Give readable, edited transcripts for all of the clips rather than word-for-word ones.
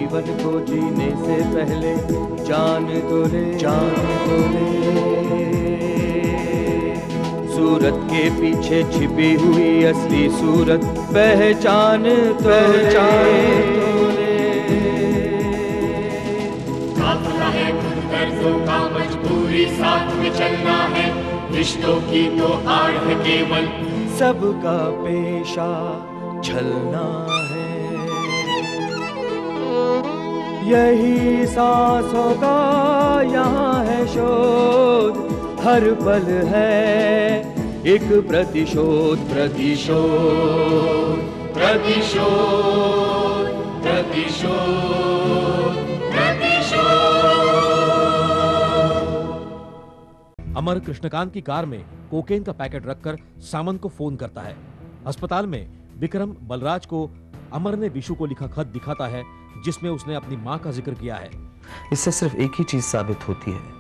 जीवन को जीने से पहले जान तो ले, जान तो ले। सूरत के पीछे छिपी हुई असली सूरत पहचान तो ले। काफिला है दर्दों का, मजबूरी साथ में चलना है, रिश्तों की तो आड़ है केवल, सबका पेशा छलना है। यही सांसों का यहाँ है शोध, हर पल है एक प्रतिशोध, प्रतिशोध, प्रतिशोध, प्रतिशोध, प्रतिशोध। अमर कृष्णकांत की कार में कोकेन का पैकेट रखकर सामंत को फोन करता है। अस्पताल में विक्रम बलराज को अमर ने विशु को लिखा खत दिखाता है, जिसमें उसने अपनी मां का जिक्र किया है। इससे सिर्फ एक ही चीज साबित होती है,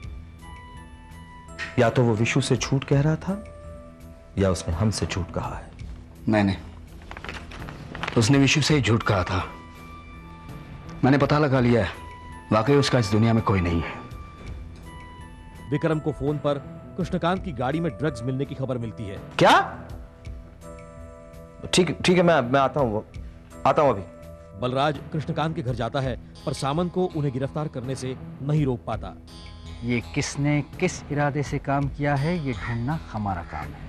या तो वो विशु से झूठ कह रहा था या उसने हमसे झूठ कहा है। मैंने उसने विशु से ही झूठ कहा था। मैंने पता लगा लिया है, वाकई उसका इस दुनिया में कोई नहीं है। विक्रम को फोन पर कृष्णकांत की गाड़ी में ड्रग्स मिलने की खबर मिलती है। क्या? ठीक है, मैं आता हूं अभी। बलराज कृष्णकांत के घर जाता है, पर सामंत को उन्हें गिरफ्तार करने से नहीं रोक पाता। ये किसने किस इरादे से काम किया है, ये ढूंढना हमारा काम है।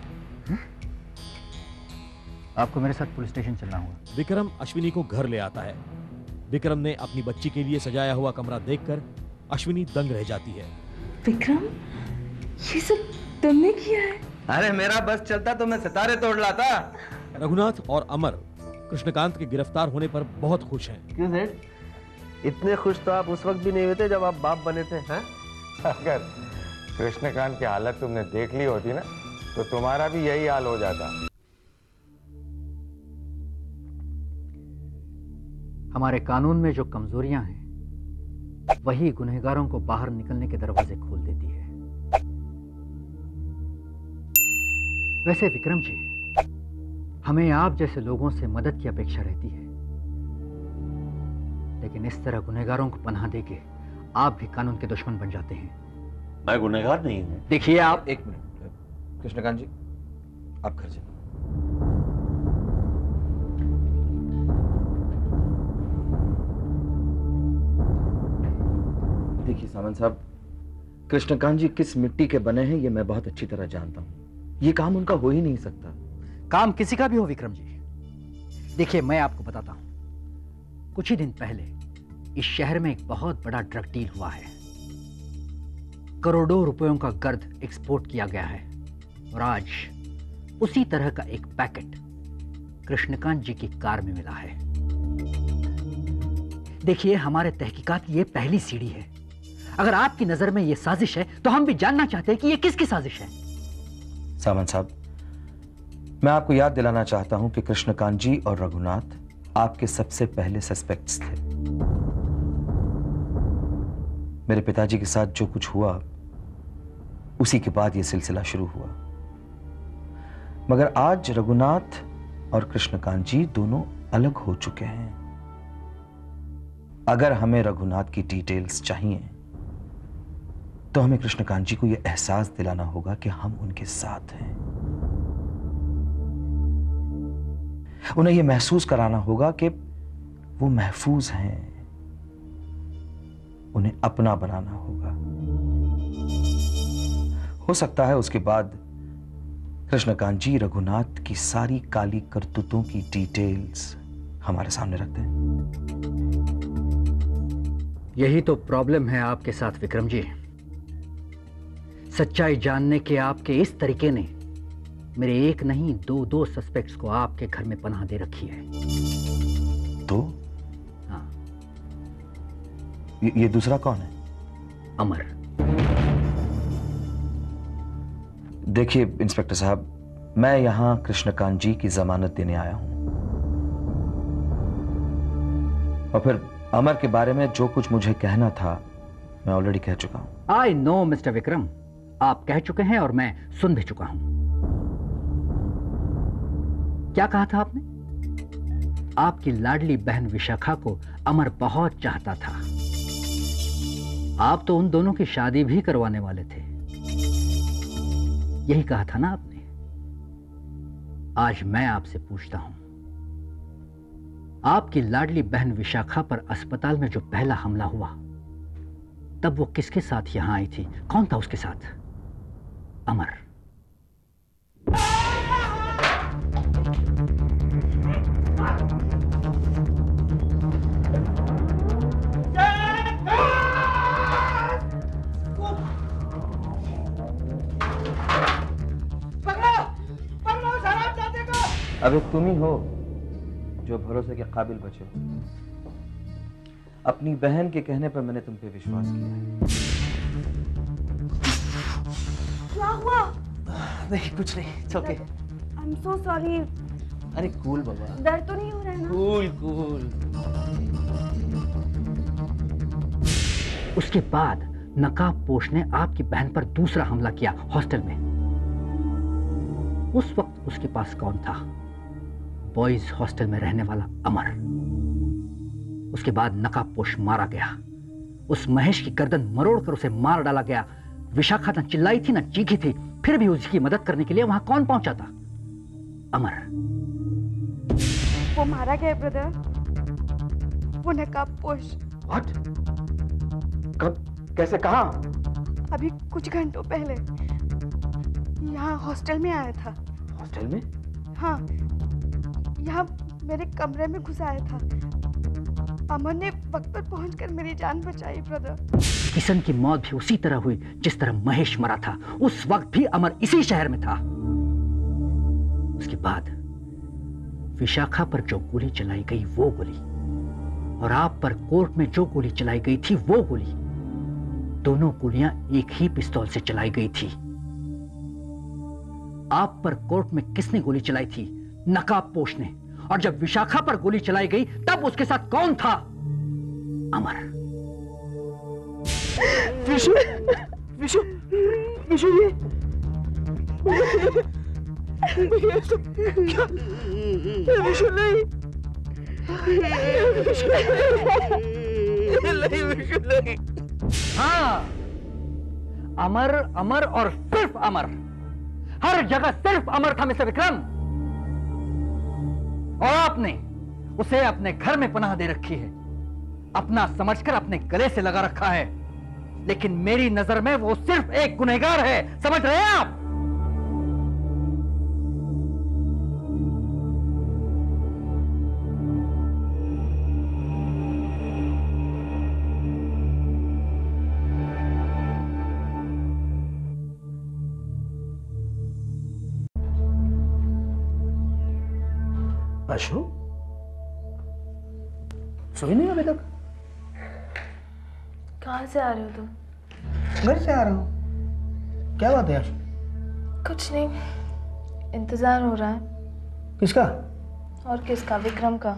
आपको मेरे साथ पुलिस स्टेशन चलना होगा। विक्रम अश्विनी को घर ले आता है। विक्रम ने अपनी बच्ची के लिए सजाया हुआ कमरा देखकर अश्विनी दंग रह जाती है। विक्रम, ये सब तुमने किया है? अरे मेरा बस चलता तो मैं सितारे तोड़ लाता। रघुनाथ और अमर कृष्णकांत के गिरफ्तार होने पर बहुत खुश हैं। क्यों सेठ, इतने खुश तो आप उस वक्त भी नहीं हुए थे जब आप बाप बने थे, हैं? अगर कृष्णकांत की हालत तुमने देख ली होती ना, तो तुम्हारा भी यही हाल हो जाता। हमारे कानून में जो कमजोरियां हैं, वही गुनहगारों को बाहर निकलने के दरवाजे खोल देती है। वैसे विक्रम जी, हमें आप जैसे लोगों से मदद की अपेक्षा रहती है, लेकिन इस तरह गुनहगारों को पनाह देके आप भी कानून के दुश्मन बन जाते हैं। मैं गुनहगार नहीं हूं। देखिए आप, एक मिनट कृष्णकांत जी, आप घर चलिए। देखिए सामंत साहब, कृष्णकांत जी किस मिट्टी के बने हैं ये मैं बहुत अच्छी तरह जानता हूं। ये काम उनका हो ही नहीं सकता। काम किसी का भी हो विक्रम जी। देखिए मैं आपको बताता हूं, कुछ ही दिन पहले इस शहर में एक बहुत बड़ा ड्रग डील हुआ है। करोड़ों रुपयों का गर्द एक्सपोर्ट किया गया है, और आज उसी तरह का एक पैकेट कृष्णकांत जी की कार में मिला है। देखिए हमारे तहकीकात की ये पहली सीढ़ी है। अगर आपकी नजर में ये साजिश है तो हम भी जानना चाहते हैं कि ये किसकी साजिश है। सामंत साहब, मैं आपको याद दिलाना चाहता हूं कि कृष्णकांत जी और रघुनाथ आपके सबसे पहले सस्पेक्ट्स थे। मेरे पिताजी के साथ जो कुछ हुआ, उसी के बाद यह सिलसिला शुरू हुआ। मगर आज रघुनाथ और कृष्णकांत जी दोनों अलग हो चुके हैं। अगर हमें रघुनाथ की डिटेल्स चाहिए तो हमें कृष्णकांत जी को यह एहसास दिलाना होगा कि हम उनके साथ हैं। उन्हें यह महसूस कराना होगा कि वो महफूज हैं। उन्हें अपना बनाना होगा। हो सकता है उसके बाद कृष्णकांत जी रघुनाथ की सारी काली करतूतों की डिटेल्स हमारे सामने रख दें। यही तो प्रॉब्लम है आपके साथ विक्रम जी। सच्चाई जानने के आपके इस तरीके ने मेरे एक नहीं दो सस्पेक्ट्स को आपके घर में पनाह दे रखी है। तो? हाँ। ये दूसरा कौन है? अमर। देखिए इंस्पेक्टर साहब, मैं यहां कृष्णकांत जी की जमानत देने आया हूं, और फिर अमर के बारे में जो कुछ मुझे कहना था मैं ऑलरेडी कह चुका हूं। आई नो मिस्टर विक्रम, आप कह चुके हैं और मैं सुन भी चुका हूं। क्या कहा था आपने? आपकी लाडली बहन विशाखा को अमर बहुत चाहता था। आप तो उन दोनों की शादी भी करवाने वाले थे, यही कहा था ना आपने। आज मैं आपसे पूछता हूं, आपकी लाडली बहन विशाखा पर अस्पताल में जो पहला हमला हुआ, तब वो किसके साथ यहां आई थी? कौन था उसके साथ? अमर। अब एक तुम ही हो जो भरोसे के काबिल बचे हो। अपनी बहन के कहने पर मैंने तुम पे विश्वास किया है। क्या हुआ? नहीं कुछ नहीं, it's okay। I'm so sorry। अरे कूल बाबा, दर्द तो नहीं हो रहा है ना? Cool cool. उसके बाद नकाबपोश ने आपकी बहन पर दूसरा हमला किया हॉस्टल में। उस वक्त उसके पास कौन था? बॉयज हॉस्टल में रहने वाला अमर। उसके बाद नकाबपोश मारा गया। उस महेश की गर्दन मरोड़कर उसे मार डाला गया। विशाखा न चिल्लाई थी न चीखी थी, फिर भी उसकी मदद करने के लिए वहां कौन पहुंचा था? अमर। वो मारा गया ब्रदर, वो नकाबपोश। व्हाट? कब? कैसे? कहां? अभी कुछ घंटों पहले यहाँ हॉस्टल में आया था। हॉस्टल में? हाँ, यहाँ मेरे कमरे में घुस आया था। अमर ने वक्त पर पहुंचकर मेरी जान बचाई ब्रदर। किशन की मौत भी उसी तरह हुई जिस तरह महेश मरा था। उस वक्त भी अमर इसी शहर में था। उसके बाद विशाखा पर जो गोली चलाई गई वो गोली, और आप पर कोर्ट में जो गोली चलाई गई थी वो गोली, दोनों गोलियां एक ही पिस्तौल से चलाई गई थी। आप पर कोर्ट में किसने गोली चलाई थी? नकाबपोश ने। और जब विशाखा पर गोली चलाई गई तब उसके साथ कौन था? अमर। विशु, विशु, विशु ये विशु नहीं, विशु नहीं। हाँ, अमर, अमर और सिर्फ अमर। हर जगह सिर्फ अमर था मिस्टर विक्रम। और आपने उसे अपने घर में पनाह दे रखी है, अपना समझकर अपने गले से लगा रखा है। लेकिन मेरी नजर में वो सिर्फ एक गुनहगार है, समझ रहे हैं आप? आशु, सोई नहीं अभी तक? कहाँ से आ रहे हो तुम? घर से आ रहा हूँ। क्या बात है आशु? कुछ नहीं, इंतजार हो रहा है। किसका? और किसका? विक्रम का।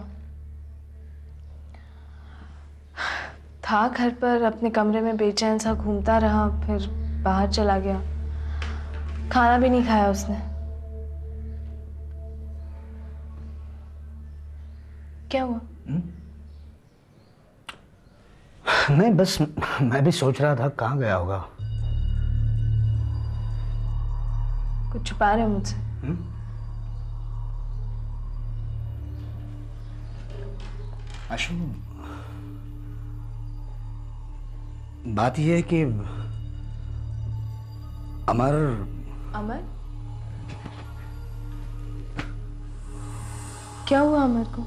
था घर पर, अपने कमरे में बेचैन सा घूमता रहा, फिर बाहर चला गया। खाना भी नहीं खाया उसने। क्या हुआ? नहीं, बस मैं भी सोच रहा था कहाँ गया होगा। कुछ छुपा रहे हो मुझसे? आशु, बात यह है कि अमर। अमर? क्या हुआ अमर को?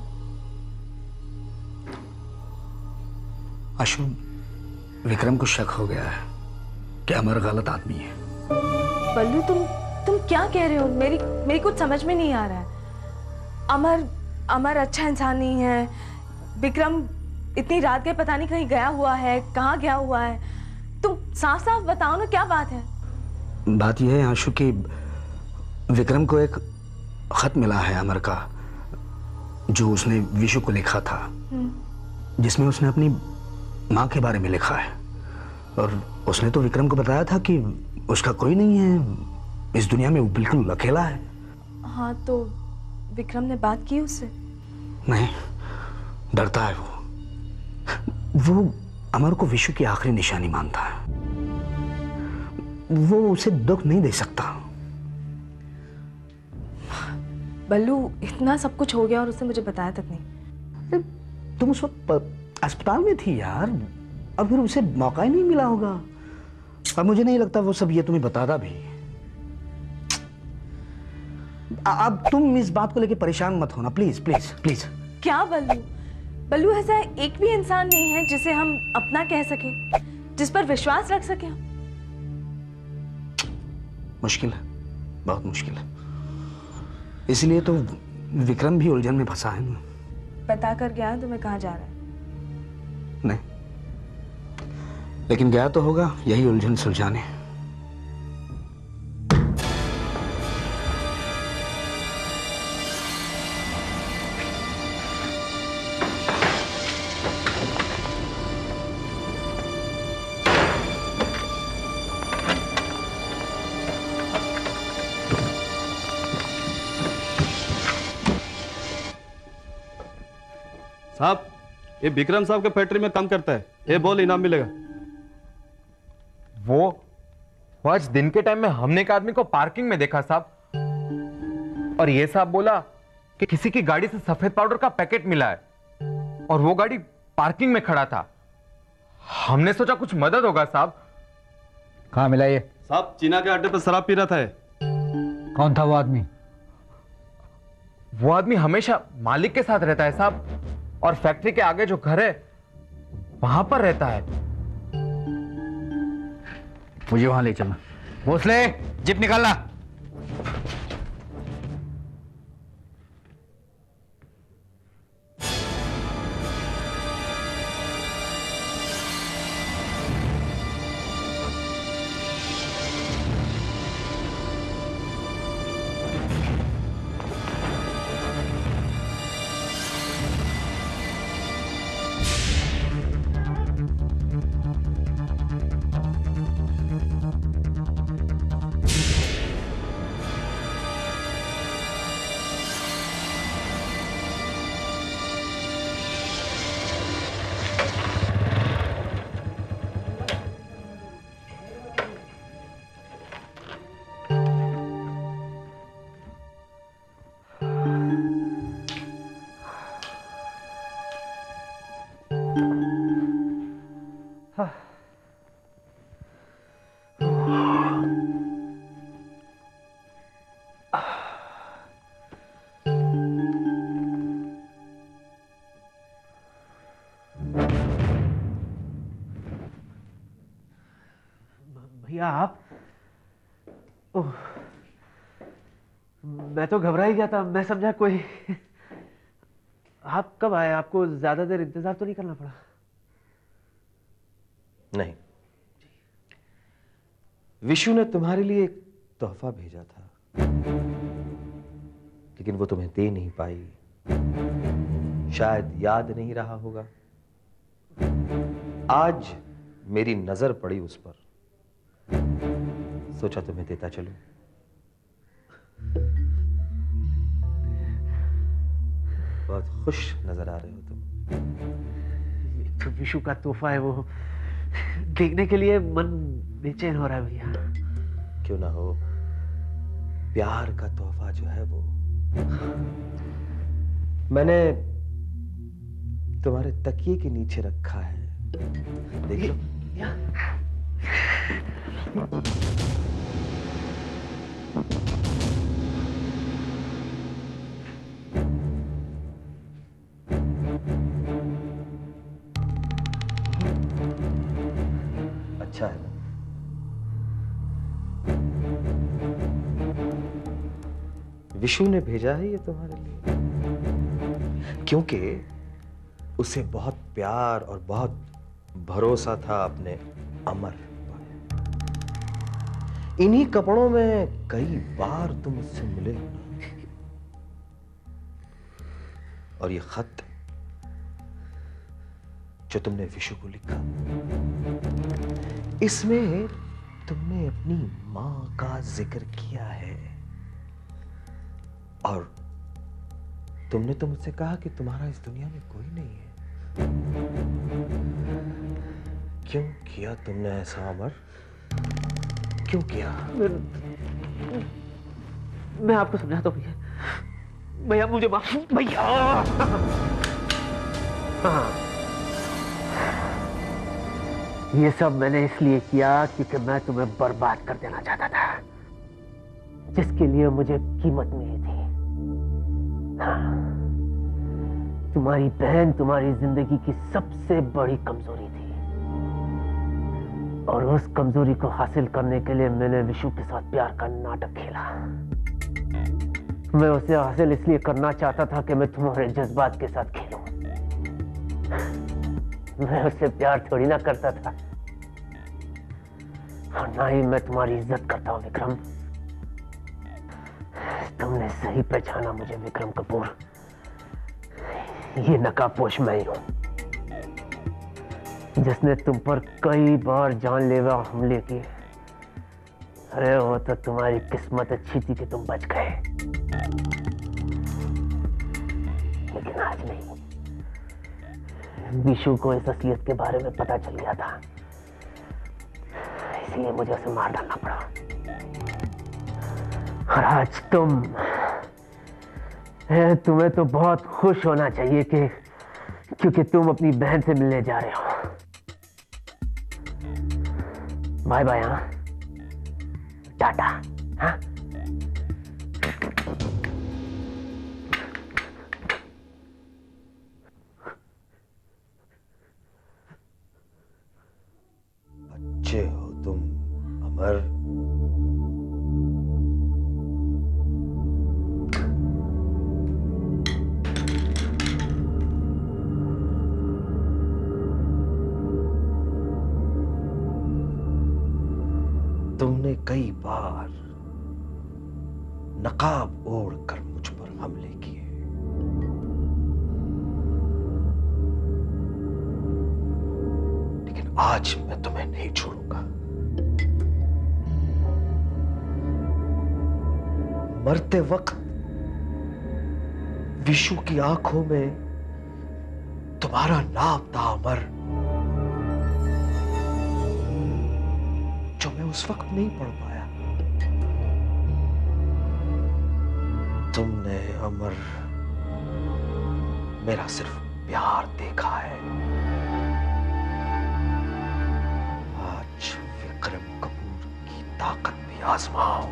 आशु, विक्रम को शक हो गया है कि अमर गलत आदमी है। बल्लू, तुम क्या कह रहे हो? मेरी कुछ समझ में नहीं आ रहा है। अमर अच्छा इंसान नहीं है। विक्रम इतनी रात के पता नहीं कहीं गया हुआ है, कहाँ गया हुआ है। तुम साफ साफ बताओ ना, क्या बात है? बात यह है आशु कि विक्रम को एक खत मिला है अमर का, जो उसने विशु को लिखा था, जिसमें उसने अपनी माँ के बारे में लिखा है। और उसने तो विक्रम को बताया था कि उसका कोई नहीं है इस दुनिया में, वो बिल्कुल अकेला है। हाँ, तो विक्रम ने बात की उससे? नहीं, डरता है वो अमर को विशु की आखिरी निशानी मानता है। वो उसे दुख नहीं दे सकता। बल्लू, इतना सब कुछ हो गया और उसने मुझे बताया तक नहीं। तुम उस वक्त अस्पताल में थी यार, और फिर उसे मौका ही नहीं मिला होगा। और मुझे नहीं लगता वो सब ये तुम्हें बताता भी। अब तुम इस बात को लेकर परेशान मत होना, प्लीज प्लीज प्लीज। क्या बल्लू? बल्लू, ऐसा एक भी इंसान नहीं है जिसे हम अपना कह सके, जिस पर विश्वास रख सके हम। मुश्किल है, बहुत मुश्किल है। इसलिए तो विक्रम भी उलझन में फंसा है ना। बता कर गया तुम्हें कहाँ जा रहा है? नहीं, लेकिन गया तो होगा यही उलझन सुलझाने। साहब, ये विक्रम साहब के फैक्ट्री में काम करता है, ये बोल इनाम मिलेगा। वो आज दिन के टाइम में हमने एक आदमी को पार्किंग में देखा साहब, और ये साहब बोला कि किसी की गाड़ी से सफेद पाउडर का पैकेट मिला है और वो गाड़ी पार्किंग में खड़ा था। हमने सोचा कुछ मदद होगा साहब। कहां मिला ये? साहब, चीना के अड्डे पर शराब पी रहा था। कौन था वो आदमी? वो आदमी हमेशा मालिक के साथ रहता है साहब, और फैक्ट्री के आगे जो घर है वहां पर रहता है। मुझे वहां ले चलना। भोसले, जीप निकालना। भैया आप? ओह, मैं तो घबरा ही गया था, मैं समझा कोई। आप कब आए? आपको ज्यादा देर इंतजार तो नहीं करना पड़ा? नहीं, विशु ने तुम्हारे लिए एक तोहफा भेजा था, लेकिन वो तुम्हें दे नहीं पाई। शायद याद नहीं रहा होगा। आज मेरी नजर पड़ी उस पर, सोचा तुम्हें देता चलूं। बहुत खुश नजर आ रहे हो तुम। तो विशु का तोहफा है, वो देखने के लिए मन बेचैन हो रहा है भैया। क्यों ना हो, प्यार का तोहफा जो है वो मैंने तुम्हारे तकिए के नीचे रखा है, देख लो। अच्छा है ना? विशु ने भेजा है ये तुम्हारे लिए, क्योंकि उसे बहुत प्यार और बहुत भरोसा था अपने अमर पर। इन्हीं कपड़ों में कई बार तुम उससे मिले, और ये खत जो तुमने विशु को लिखा, इसमें तुमने अपनी मां का जिक्र किया है, और तुमने तो मुझसे कहा कि तुम्हारा इस दुनिया में कोई नहीं है। क्यों किया तुमने ऐसा अमर? क्यों किया? मैं आपको समझाता हूँ भैया। भैया मुझे माफ भैया। ये सब मैंने इसलिए किया क्योंकि मैं तुम्हें बर्बाद कर देना चाहता था, जिसके लिए मुझे कीमत मिली थी। हाँ, तुम्हारी बहन तुम्हारी जिंदगी की सबसे बड़ी कमजोरी थी, और उस कमजोरी को हासिल करने के लिए मैंने विशु के साथ प्यार का नाटक खेला। मैं उसे हासिल इसलिए करना चाहता था कि मैं तुम्हारे जज्बात के साथ खेलूं। मैं उससे प्यार थोड़ी ना करता था, और ना ही मैं तुम्हारी इज्जत करता हूं विक्रम। तुमने सही पहचाना मुझे विक्रम कपूर। ये नकाबपोश मैं ही हूं, जिसने तुम पर कई बार जानलेवा हमले किए। अरे वो तो तुम्हारी किस्मत अच्छी थी कि तुम बच गए, लेकिन आज नहीं। विशु को इस असलियत के बारे में पता चल गया था, इसलिए मुझे उसे मार डालना पड़ा। और आज तुम्हें तो बहुत खुश होना चाहिए क्योंकि तुम अपनी बहन से मिलने जा रहे हो। Bye bye. हाँ, टाटा। हाँ, अच्छे हो तुम अमर। तुमने कई बार नकाब ओढ़कर मुझ पर हमले किए, लेकिन आज मैं तुम्हें नहीं छोड़ूंगा। मरते वक्त विशु की आंखों में तुम्हारा नाम था अमर, जो मैं उस वक्त नहीं पढ़ पाया। तुमने अमर मेरा सिर्फ प्यार देखा है। आज विक्रम कपूर की ताकत भी आजमाओ।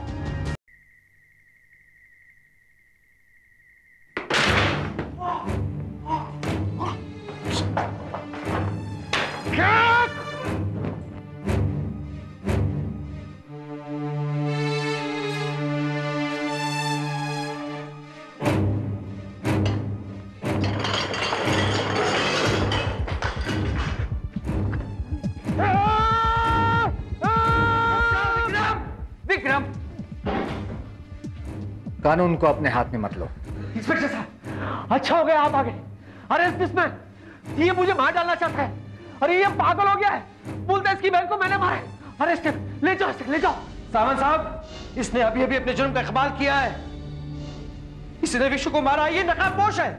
कानून को अपने हाथ में मत लो। इंस्पेक्टर साहब, अच्छा हो गया आप आ गए। अरे इसमें ये मुझे मार डालना चाहता है। अरे ये पागल हो गया है, बोलता है इसकी बहन को मैंने मारा है। अरे ले जाओ इसे, ले जाओ। सावंत साहब, इसने अभी अभी अपने जुर्म का इकबाल किया है। इसने विशु को मारा, ये नकाबपोश है।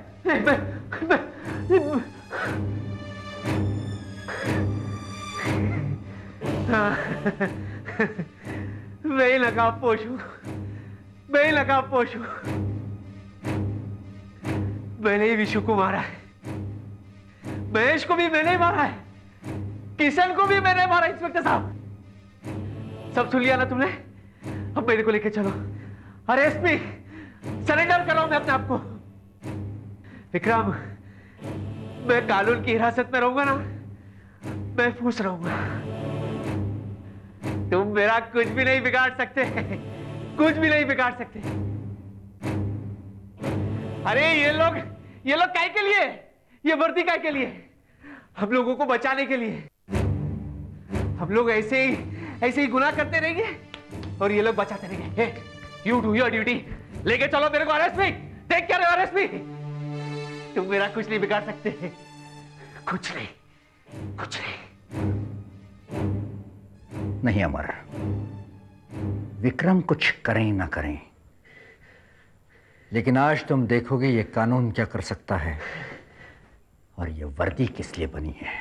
मैं ही नकाबपोश हूं, मैं ही नकाबपोश हूं। मैंने ही विशु को मारा है, महेश को भी मैंने ही मारा है, किशन को भी मैंने मारा। इंस्पेक्टर साहब, सब सुन लिया ना तुमने? अब मेरे को लेके चलो। अरेस्ट मी, सरेंडर कर रहा हूं मैं अपने आप को। विक्रम, मैं कानून की हिरासत में रहूंगा ना, महफूज रहूंगा। तुम मेरा कुछ भी नहीं बिगाड़ सकते, कुछ भी नहीं बिगाड़ सकते। अरे ये लोग काय के लिए? ये वर्दी काय के लिए? हम लोगों को बचाने के लिए। हम लोग ऐसे ही गुनाह करते रहेंगे और ये लोग बचाते रहेंगे। You do your duty. लेके चलो मेरे को अरेस्ट में। टेक केयर अरेस्ट में। तुम मेरा कुछ नहीं बिगाड़ सकते, कुछ नहीं, कुछ नहीं। नहीं अमर, विक्रम कुछ करें ना करें, लेकिन आज तुम देखोगे ये कानून क्या कर सकता है और ये वर्दी किस लिए बनी है।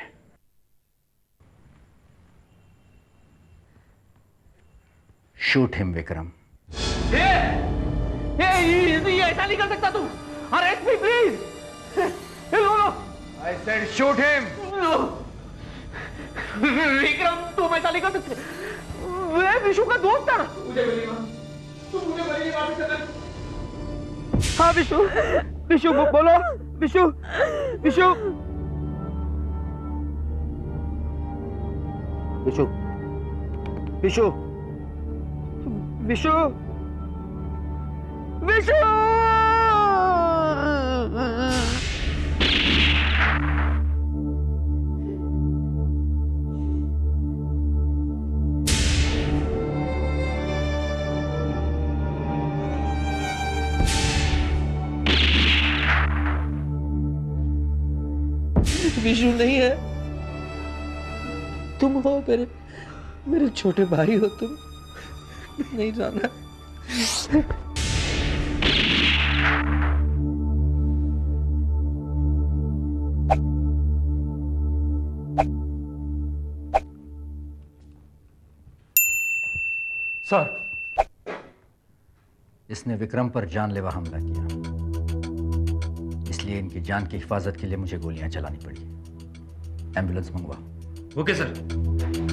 Shoot him Vikram. ये ऐसा नहीं कर सकता तुम। Arrest me please. I said shoot him. Vikram तुम ऐसा नहीं कर सकते। मैं विशु का दोस्त था। मुझे बड़ी बात। तुम मुझे बड़ी बात कर। हाँ विशु, विशु बोलो, विशु, विशु, विशु, विशु, विशु, विशु। विशु नहीं है, तुम हो मेरे छोटे भाई हो तुम। नहीं जाना। सर, इसने विक्रम पर जानलेवा हमला किया, इसलिए इनकी जान की हिफाजत के लिए मुझे गोलियां चलानी पड़ी। एम्बुलेंस मंगवा। Okay sir.